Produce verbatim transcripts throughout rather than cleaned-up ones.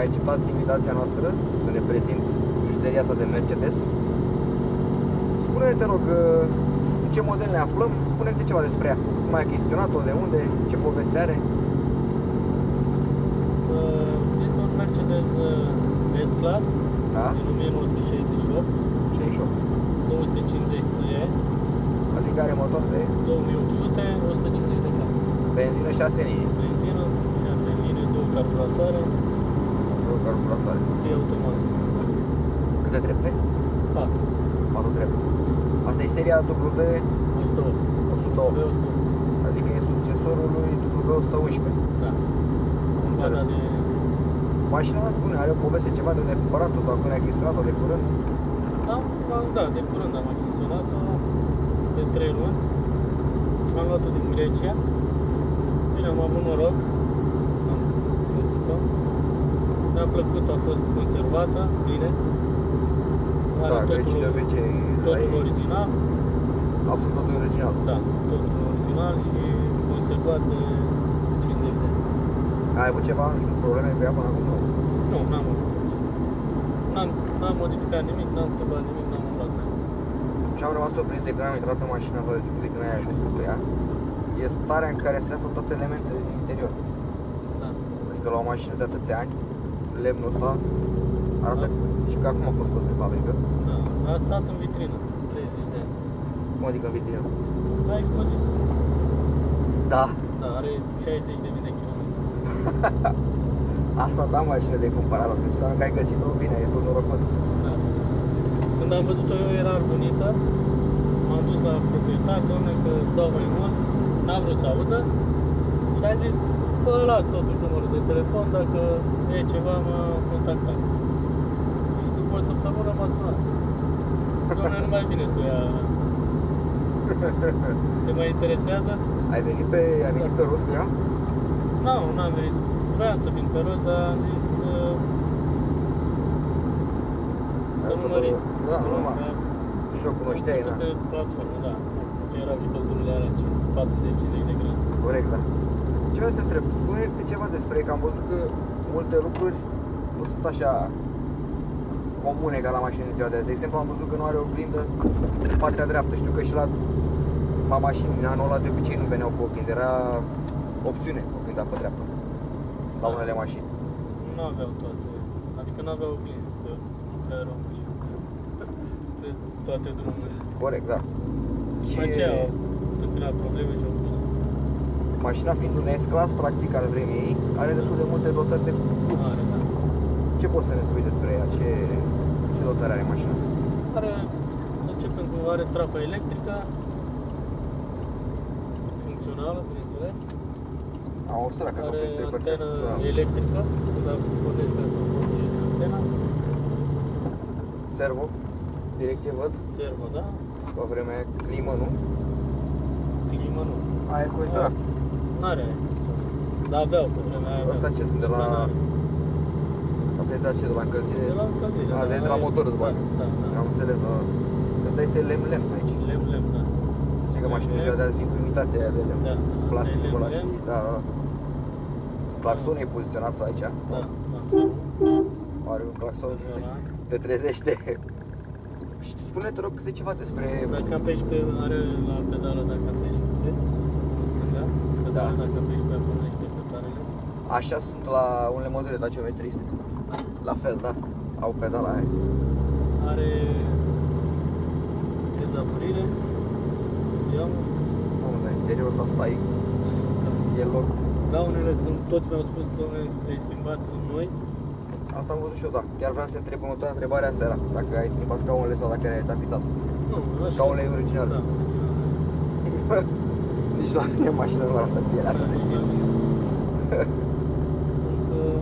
ai acceptat invitația noastră să ne prezinți juderia asta de Mercedes. Spune-ne, te rog, în ce model ne aflăm, spune-te ceva despre ea. Cum ai achiziționat-o, de unde, ce poveste are? Este un Mercedes S-Class, Da? din o mie nouă sute șaizeci și opt, șaizeci și opt. două sute cincizeci S E, Adică are motor de două mii opt sute, o sută cincizeci de grame. benzină șase linii. Benzină, șase linii, două carburatoare, Două carburatoare. trei automat. Câte trepte? patru. patru trepte. Asta e seria W o sută opt. o sută opt. o sută opt. Adică e succesorul lui W o sută unsprezece. Da. Am înțeles. Bada de... Mașina asta, spune, are o poveste ceva de unde ai cumpărat-o sau când ai achiziționat-o de curând? Am, am, da, de curând am achiziționat-o de trei luni. Am luat-o din Grecia. Bine, am avut noroc. Am găsit-o. Mi-a plăcut, a fost conservată, bine. Are Da, Grecia de totul, obicei totul ai- original. Absolut totul original. Da, totul original și conservat de cincizeci de ani. Ai avut ceva, nu știu, probleme cu ea până acum? Nu. Nu, n-am avut. N-am, n-am modificat nimic, n-am schimbat nimic, n-am umblat cu ea. Ce am rămas surprins de când am intrat în mașina asta, de când ai ajuns cu ea, e starea în care se află toate elementele din interior. Da. Adică la o mașină de atâția ani, lemnul ăsta arată Da. și că acum a fost scos din fabrică. Da, a stat în vitrină treizeci de ani. Cum adică în vitrină? La expoziție. Da. Da, are șaizeci de mii de kilometri. Asta da mașină de cumpărat atunci, înseamnă că ai găsit-o bine, ai fost norocos. Da. Când am văzut-o eu era arbunită, m-am dus la proprietar, domne, că îți dau mai mult, n-am vrut să audă și a zis, bă, las totuși numărul de telefon, dacă e ceva, mă contactați. Și după o săptămână m-a sunat. Domne, nu mai vine să o ia. Te mai interesează? Ai venit pe, ai venit pe rost cu ea? Nu, n-am venit. Vreau să vin pe rost, dar am zis uh, să nu mă risc. Da, Nu, normal. vreau să- Nici nu o cunoșteai, Să da. pe platformă, da. Și erau și căldurile alea patruzeci cincizeci de grade. Corect, da. Ce vreau să te întreb? Spune-te ceva despre că am văzut că multe lucruri nu sunt așa comune ca la mașini în ziua de azi. De exemplu, am văzut că nu are oglindă în partea dreaptă. Știu că și la, la mașini, în anul ăla de obicei nu veneau cu oglindă. Era opțiune oglinda pe dreapta la unele mașini. Nu aveau toate, adică nu aveau oglinzi, că nu prea erau mașini pe toate drumurile. Corect, da. Și aceea au întâmpinat probleme și au pus. Mașina fiind un S-Class, practic, al vremii ei, are destul de multe dotări de lux. Are, da. Ce poți să ne spui despre ea? Ce, ce dotări are mașina? Are, să începem cu, are trapă electrică, funcțională, bineînțeles. Am observat că Are e perfect antenă funcțională. electrică, că dacă pornești pe asta foarte iese antena. Servo, direcție văd, Servo, da? pe vremea aia, climă, nu? Climă nu. Aer condiționat. N-are aer condiționat. Dar aveau pe vremea aia. Ăsta ce sunt, de Ăsta la... n-are. Asta e de la ce, de la încălzire? De la încălzire. A, de, de la motor îți bagi. Da, da, da. Am înțeles, da. Asta este lemn-lemn aici. Lemn, lemn, da. Știi că mașinile ziua de azi vin cu imitația aia de lemn. Da, asta e Plasticul ăla și... lemn, Da, da. Claxonul e poziționat aici. Da, da. Are un claxon. Ăla. Te trezește. Și spune, te rog, câte ceva despre... Dacă apeși pe, are la pedală, dacă apeși pe, să se pune stânga, pedală, Da. dacă apeși pe acolo și pe petarele. Așa sunt la unele modele tachiometriste. La fel, da. Au pedala aia. Are dezaburire, geamul, Mamă, dar interiorul ăsta stai, e loc. scaunele sunt, toți mi-au spus că le-ai schimbat, sunt noi. Asta am văzut și eu, da. Chiar vreau să te întreb următoarea întrebare, asta era. Dacă ai schimbat scaunele sau dacă le-ai tapizat. Nu, așa. Scaunele e originale. Da, originale. Nici la mine mașina nu arată pielea asta de film. Sunt...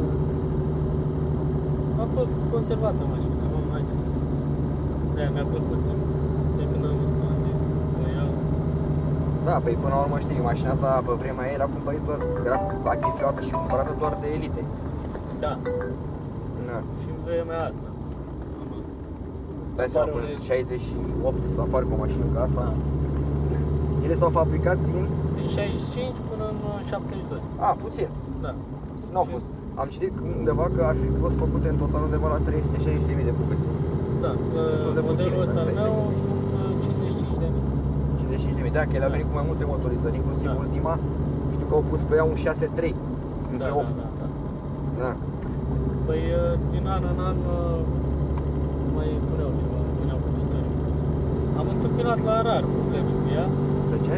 Uh, a fost conservată mașina, nu mai ce să... De-aia mi-a plăcut. De când am văzut, am zis, că iau... Da, păi până la urmă știi, mașina asta pe vremea ei era cumpărată doar, era achiziționată și cumpărată doar de elite. Da. Da. Și în vremea asta. Am văzut. Dai seama, până în șaizeci și opt să apară cu o mașină ca asta. Ele s-au fabricat din... Din șaizeci și cinci până în șaptezeci și doi. A, puțin. Da. Nu au fost. Am citit undeva că ar fi fost făcute în total undeva la trei sute șaizeci de mii de bucăți. Da, Destul de modelul puțin, ăsta al asta meu este. sunt cincizeci și cinci de mii. cincizeci și cinci de mii, da, că el a venit cu mai multe motorizări, inclusiv Da. ultima. Știu că au pus pe ea un șase trei. Da, da, da, da. Da. Păi din an în an mai puneau ceva, puneau comentarii. Am întâmpinat la rar probleme cu ea. De ce?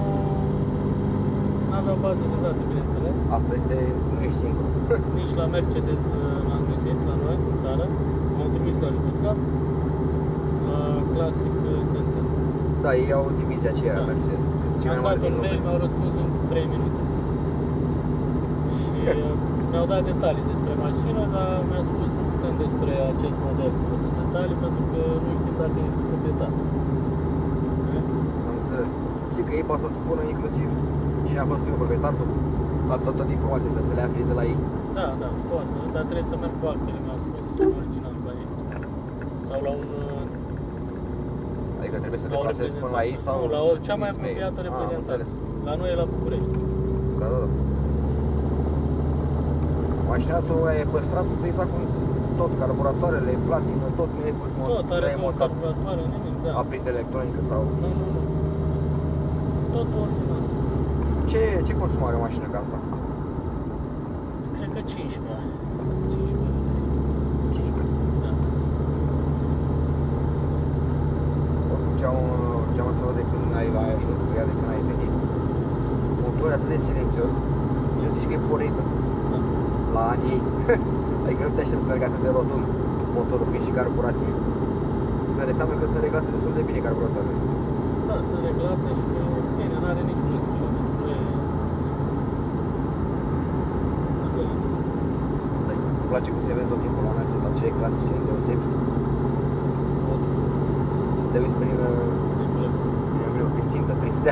Nu aveau bază de date, bineînțeles. Asta este, nu ești singur. Nici la Mercedes n-am găsit, la noi, în țară. M-au trimis la Stuttgart, la Classic Center. Da, ei au divizia aceea, Da. Mercedes. Cea mai Am mare dat din un lume. mail, mi-au răspuns în trei minute. Și mi-au dat detalii despre mașină, dar mi-a spus nu putem despre acest model să vă dăm detalii, pentru că nu știm dacă ești proprietar. Am înțeles. Știi că ei pot să-ți spună inclusiv cine a fost primul proprietar, toată, toată informația asta, să le afli de la ei. Da, da, poate să, dar trebuie să merg cu actele, mi-au spus, original la ei. Sau la un... Adică trebuie să te la o plasezi până la ei sau... Nu, la o, cea mai trimiți mail. apropiată Ah, am reprezentanță. înțeles. La noi e la București. Da, da, da. Mașina tu ai păstrat exact cum tot, carburatoarele, platină, tot nu e pus Tot, are le-ai două montat carburatoare, nimic, da. aprindere electronică sau... Nu, nu, nu. Tot original. Ce, ce consum are o mașină ca asta? Cred că cincisprezece. cincisprezece. cincisprezece. Da. Oricum ce am, ce am observat de când ai, ai ajuns cu ea, de când ai venit. Motorul e atât de silențios, eu zici că e pornită Da. la anii ei. Adică nu te aștept să meargă atât de rotund motorul fiind și carburație. Să ne înseamnă că sunt reglate destul de bine carburatoarele. Da, sunt reglate și bine, n-are nici mulți kilometri. Nu e... Îmi place cum se vede tot timpul la Mercedes, la cele clasice îndeosebi. Să te uiți prin, prin, prin, prin țintă, prin stea.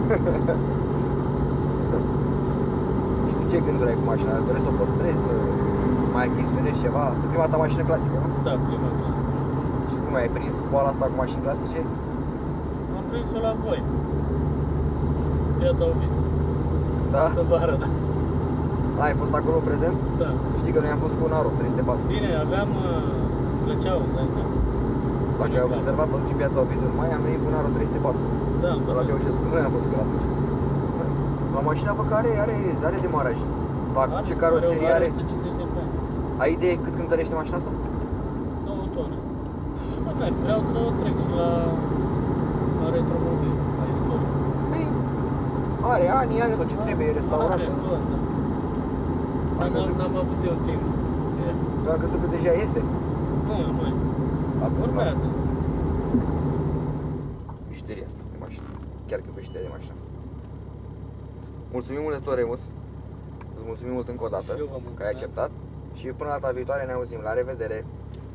Și tu ce gânduri ai cu mașina? Doresc să o păstrezi? Mai achiziționezi ceva? Asta e prima ta mașină clasică, nu? Da, prima clasă. Și cum ai prins boala asta cu mașini clasice? Am prins-o la voi. Piața Ovid. Da? Stă vară, da. A, ai fost acolo prezent? Da. Știi că noi am fost cu un Aro trei sute patru. Bine, aveam... Plăceau, îmi dai seama. Dacă ai observat atunci în piața Ovid în mai, am venit cu un Aro trei sute patru. Da, am La Ceaușescu. Noi am fost cu el atunci. La mașina văd că are, are, are demaraj. La ce caroserie are? o sută cincizeci de ani. Ai idee cât cântărește mașina asta? două tone. Să merg, vreau să o trec și la, la retromobil, la istorie. Păi, are ani, are tot ce trebuie, e restaurată. Are, tot, da. Am N-am, crezut, n-am avut eu timp. E. am crezut că deja este. Nu, nu e. Atunci, Urmează. Bișteria asta de mașină. Chiar că bișteria de mașină asta. Mulțumim mult de tot, Remus. Îți mulțumim mult încă o dată Și eu vă că ai mulțumesc. acceptat. Și până data viitoare ne auzim. La revedere!